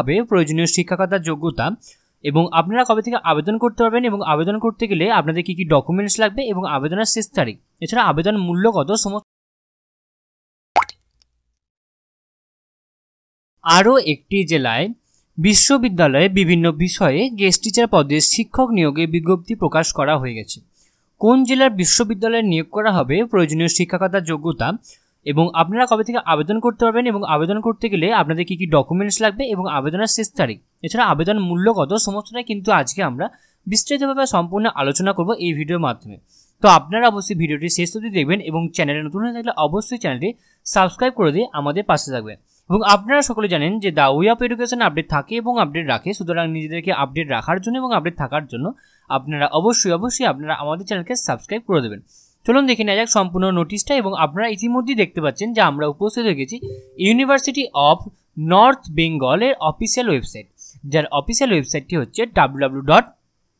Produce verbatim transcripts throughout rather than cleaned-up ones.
হবে প্রয়োজনীয় শিক্ষাগত যোগ্যতা এবং আপনারা কবে থেকে আবেদন করতে পারবেন এবং আবেদন করতে গেলে আপনাদের কি কি ডকুমেন্টস লাগবে এবং আবেদনের শেষ তারিখ, এছাড়া আবেদন মূল্য কত, সমস্ত। আরও একটি জেলায় বিশ্ববিদ্যালয়ে বিভিন্ন বিষয়ে গেস্ট টিচার পদে শিক্ষক নিয়োগে বিজ্ঞপ্তি প্রকাশ করা হয়ে গেছে। কোন জেলার বিশ্ববিদ্যালয়ে নিয়োগ করা হবে প্রয়োজনীয় শিক্ষাগত যোগ্যতা এবং আপনারা কবে থেকে আবেদন করতে পারবেন এবং আবেদন করতে গেলে আপনাদের কি কি ডকুমেন্টস লাগবে এবং আবেদনের শেষ তারিখ, এছাড়া আবেদন মূল্য কত, সমস্তটাই কিন্তু আজকে আমরা বিস্তারিতভাবে সম্পূর্ণ আলোচনা করব এই ভিডিওর মাধ্যমে। তো আপনারা অবশ্যই ভিডিওটি শেষ অবধি দেখবেন এবং চ্যানেলে নতুন হয়ে থাকলে অবশ্যই চ্যানেলটি সাবস্ক্রাইব করে দিয়ে আমাদের পাশে থাকবেন। এবং আপনারা সকলে জানেন যে the way of education update থাকে এবং আপডেট রাখে, সুতরাং নিজেদেরকে আপডেট রাখার জন্য এবং আপডেট থাকার জন্য আপনারা অবশ্যই অবশ্যই আপনারা আমাদের চ্যানেলকে সাবস্ক্রাইব করে দেবেন। চলুন দেখে নেওয়া যাক সম্পূর্ণ নোটিশটা। এবং আপনারা ইতিমধ্যেই দেখতে পাচ্ছেন যে আমরা উপস্থিত হয়ে গেছি ইউনিভার্সিটি অফ নর্থ বেঙ্গলের অফিসিয়াল ওয়েবসাইট, যার অফিসিয়াল ওয়েবসাইটটি হচ্ছে W W W dot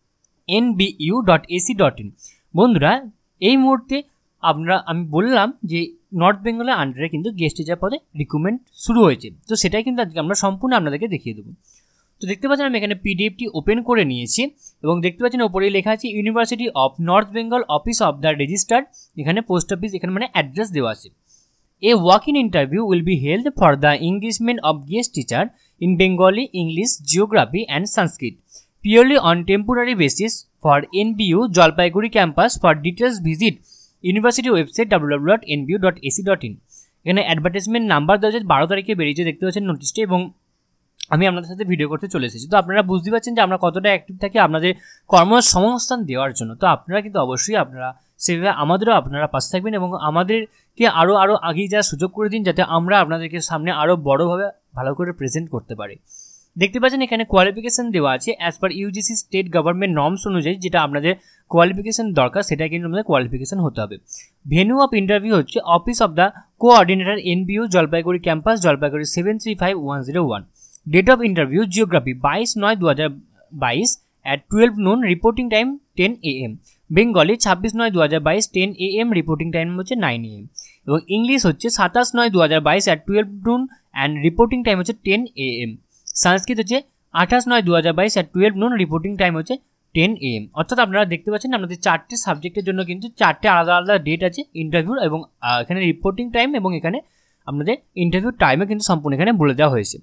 N B U dot A C dot in. বন্ধুরা, এই মুহূর্তে আমরা আমি বললাম যে নর্থ বেঙ্গলের আন্ডারে কিন্তু গেস্ট টিচার পদে রিক্রুটমেন্ট শুরু হয়েছে, তো সেটাই কিন্তু আজকে আমরা সম্পূর্ণ আপনাদেরকে দেখিয়ে দেবো। তো দেখতে পাচ্ছেন আমি এখানে পিডিএফটি ওপেন করে নিয়েছি এবং দেখতে পাচ্ছেন ওপরেই লেখা আছে university of North Bengal office of the registrar, এখানে পোস্ট অফিস, এখানে মানে অ্যাড্রেস দেওয়া আছে। A walk in interview will be held for the engagement of guest teacher in Bengali, English, geography and Sanskrit purely on temporary basis for N B U Jalpaiguri campus. For details visit university website W W W dot N B U dot A C dot in. এখানে advertisement number দু হাজার বারো তারিখে বেরিয়েছে, দেখতে পাচ্ছেন নোটিশটি, এবং আমি আপনাদের সাথে ভিডিও করতে চলে এসেছি। তো আপনারা বুঝতে পারছেন যে আমরা কতটা অ্যাক্টিভ থাকি আপনাদের কর্মসংস্থান দেওয়ার জন্য। তো আপনারা কিন্তু অবশ্যই আপনারা সেভাবে আমাদেরও আপনারা পাশে থাকবেন এবং আমাদেরকে আরও আরও আগিয়ে যাওয়ার সুযোগ করে দিন, যাতে আমরা আপনাদেরকে সামনে আরও বড়োভাবে ভালো করে প্রেজেন্ট করতে পারি। দেখতে পাচ্ছেন এখানে কোয়ালিফিকেশান দেওয়া আছে as per UGC state government norms অনুযায়ী, যেটা আপনাদের কোয়ালিফিকেশান দরকার সেটা কিন্তু আমাদের কোয়ালিফিকেশান হতে হবে। ভেন্যু অফ ইন্টারভিউ হচ্ছে office of the coordinator NBU Jalpaiguri campus, Jalpaiguri seven three five one zero one. Date of interview geography বাইশ নয় দু হাজার বাইশ at twelve noon, reporting time ten A M. Bengali ছাব্বিশ নয় দু হাজার বাইশ ten A M, reporting time হচ্ছে নাইন এ এম। এবং ইংলিশ হচ্ছে সাতাশ নয় দু হাজার বাইশ at twelve noon and reporting time হচ্ছে টেন এ এম। সংস্কৃত হচ্ছে আঠাশ নয় দু হাজার বাইশ at twelve noon, reporting time হচ্ছে টেন এ এম। অর্থাৎ আপনারা দেখতে পাচ্ছেন আমাদের চারটে সাবজেক্টের জন্য কিন্তু চারটে আলাদা আলাদা ডেট আছে ইন্টারভিউর, এবং এখানে রিপোর্টিং টাইম এবং এখানে আপনাদের ইন্টারভিউ টাইমে কিন্তু সম্পূর্ণ এখানে বলে দেওয়া হয়েছে।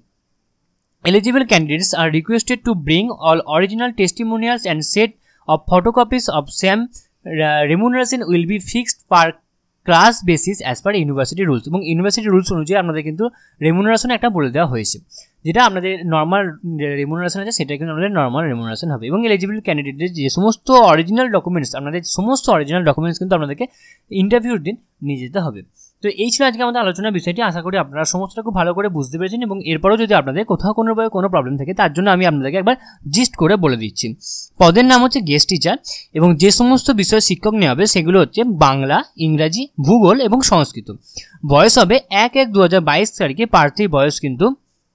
Eligible candidates are requested to bring all original testimonials and set of photocopies of same. Uh, remuneration will be fixed per class basis as per university rules. এবং ইউনিভার্সিটি রুলস অনুযায়ী আপনাদের কিন্তু রেমুনারেশন একটা বলে দেওয়া হয়েছে, যেটা আপনাদের নর্মাল রেমুনারেশন আছে সেটা কিন্তু আমাদের নর্মাল রেমুনারেশন হবে। এবং এলিজিবল ক্যান্ডিডেটদের যে সমস্ত অরিজিনাল ডকুমেন্টস, আপনাদের সমস্ত অরিজিনাল ডকুমেন্টস কিন্তু আপনাদেরকে ইন্টারভিউর দিন নিয়ে যেতে হবে। তো এই ছিল আজকে আমাদের আলোচনার বিষয়টি। আশা করি আপনারা সমস্তটা খুব ভালো করে বুঝতে পেরেছেন এবং এরপরও যদি আপনাদের কোথাও কোনোভাবে কোনো প্রবলেম থাকে তার জন্য আমি আপনাদেরকে একবার জিস্ট করে বলে দিচ্ছি। পদের নাম হচ্ছে গেস্ট টিচার এবং যে সমস্ত বিষয় শিক্ষক নেওয়া হবে সেগুলো হচ্ছে বাংলা, ইংরাজি, ভূগোল এবং সংস্কৃত। বয়স হবে এক এক দু হাজার বাইশ তারিখে, প্রার্থীর বয়স কিন্তু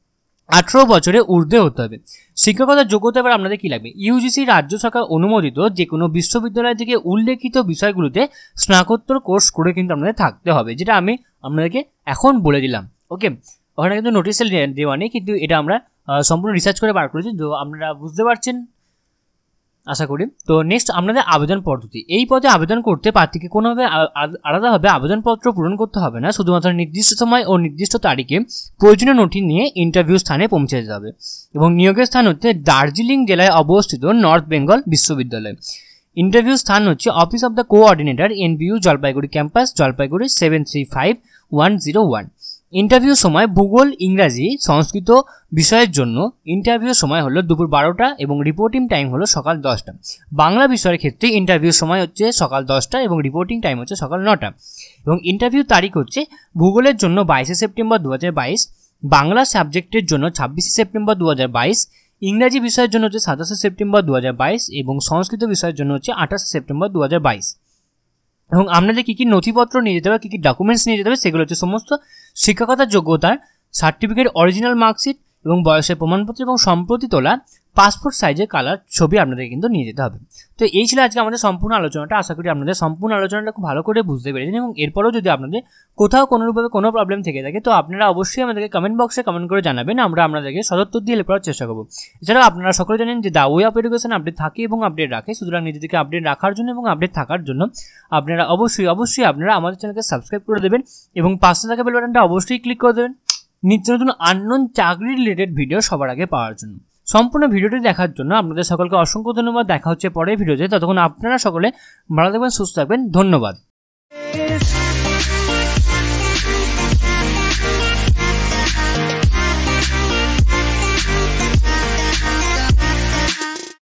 আঠেরো বছরে ঊর্ধ্বে হতে হবে। শিক্ষকতার যোগ্যতা এবার আপনাদের কী লাগবে? ইউজিসি রাজ্য সরকার অনুমোদিত যে কোনো বিশ্ববিদ্যালয় থেকে উল্লেখিত বিষয়গুলোতে স্নাতকোত্তর কোর্স করে কিন্তু আপনাদের থাকতে হবে, যেটা আমি আপনাদেরকে এখন বলে দিলাম। ওকে, ওখানে কিন্তু নোটিশে দেওয়া নেই, কিন্তু এটা আমরা সম্পূর্ণ রিসার্চ করে বার করেছি, তো আপনারা বুঝতে পারছেন আশা করি। তো নেক্সট আপনাদের আবেদন পদ্ধতি। এই পদে আবেদন করতে প্রার্থীকে কোনোভাবে আলাদাভাবে আবেদনপত্র পূরণ করতে হবে না, শুধুমাত্র নির্দিষ্ট সময় ও নির্দিষ্ট তারিখে প্রয়োজনীয় নথি নিয়ে ইন্টারভিউ স্থানে পৌঁছে যেতে হবে। এবং নিয়োগের স্থান হচ্ছে দার্জিলিং জেলায় অবস্থিত নর্থ বেঙ্গল বিশ্ববিদ্যালয়। ইন্টারভিউ স্থান হচ্ছে office of the coordinator NBU Jalpaiguri campus, Jalpaiguri seven three five one zero one. Interview সময় ভূগোল, ইংরাজি, সংস্কৃত বিষয়ের জন্য ইন্টারভিউ সময় হলো দুপুর বারোটা এবং রিপোর্টিং টাইম হলো সকাল দশটা। বাংলা বিষয়ের ক্ষেত্রে ইন্টারভিউ সময় হচ্ছে সকাল দশটা এবং রিপোর্টিং টাইম হচ্ছে সকাল নটা। এবং ইন্টারভিউ তারিখ হচ্ছে ভূগোলের জন্য বাইশে সেপ্টেম্বর দু হাজার বাইশ, বাংলা সাবজেক্টের জন্য ছাব্বিশে সেপ্টেম্বর দু হাজার বাইশ, ইংরাজি বিষয়ের জন্য হচ্ছে সাতাশে সেপ্টেম্বর দু হাজার বাইশ এবং সংস্কৃত বিষয়ের জন্য হচ্ছে আঠাশে সেপ্টেম্বর দু হাজার বাইশ। এবং আপনাদের কী কী নথিপত্র নিয়ে যেতে হবে, কী কী ডকুমেন্টস নিয়ে যেতে হবে সেগুলো হচ্ছে সমস্ত শিক্ষকতার যোগ্যতার সার্টিফিকেট, অরিজিনাল মার্কশিট এবং বয়সের প্রমাণপত্র এবং সম্প্রতি তোলা পাসপোর্ট সাইজের কালার ছবি আপনাদের কিন্তু নিয়ে যেতে হবে। তো এই ছিল আজকে আমাদের সম্পূর্ণ আলোচনাটা। আশা করি আপনাদের সম্পূর্ণ আলোচনাটা খুব ভালো করে বুঝতে পেরেছেন এবং এরপরেও যদি আপনাদের কোথাও কোনোরূপভাবে কোনো প্রবলেম থেকে থাকে তো আপনারা অবশ্যই আমাদেরকে কমেন্ট বক্সে কমেন্ট করে জানাবেন, আমরা আপনাদেরকে সদুত্তর দিয়ে হেল্প করার চেষ্টা করবো। এছাড়াও আপনারা সকলে জানেন যে the way of education update থাকে এবং আপডেট রাখে, সুতরাং নিজেদেরকে আপডেট রাখার জন্য এবং আপডেট থাকার জন্য আপনারা অবশ্যই অবশ্যই আপনারা আমাদের চ্যানেলকে সাবস্ক্রাইব করে দেবেন এবং পাশে থাকা বেল বাটনটা অবশ্যই ক্লিক করে দেবেন নিত্য নতুন আননোন চাকরি রিলেটেড ভিডিও সবার আগে পাওয়ার জন্য। সম্পূর্ণ ভিডিওটি দেখার জন্য আপনাদের সকলকে অসংখ্য ধন্যবাদ। দেখা হচ্ছে পরের ভিডিওতে, ততক্ষণ আপনারা সকলে ভালো থাকবেন, সুস্থ থাকবেন, ধন্যবাদ।